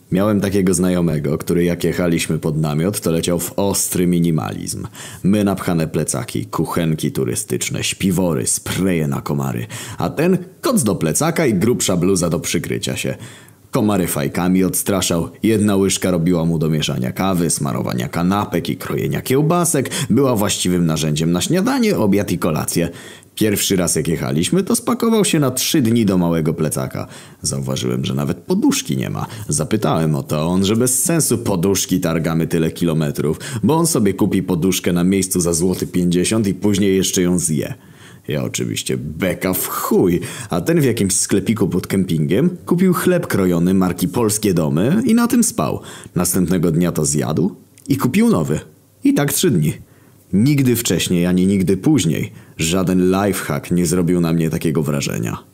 Miałem takiego znajomego, który jak jechaliśmy pod namiot, to leciał w ostry minimalizm. My napchane plecaki, kuchenki turystyczne, śpiwory, spreje na komary. A ten koc do plecaka i grubsza bluza do przykrycia się. Komary fajkami odstraszał, jedna łyżka robiła mu do mieszania kawy, smarowania kanapek i krojenia kiełbasek, była właściwym narzędziem na śniadanie, obiad i kolację. Pierwszy raz jak jechaliśmy, to spakował się na 3 dni do małego plecaka. Zauważyłem, że nawet poduszki nie ma. Zapytałem o to on, że bez sensu poduszki targamy tyle kilometrów, bo on sobie kupi poduszkę na miejscu za złoty 50 i później jeszcze ją zje. Ja oczywiście beka w chuj, a ten w jakimś sklepiku pod kempingiem kupił chleb krojony marki Polskie Domy i na tym spał. Następnego dnia to zjadł i kupił nowy. I tak 3 dni. Nigdy wcześniej ani nigdy później żaden lifehack nie zrobił na mnie takiego wrażenia.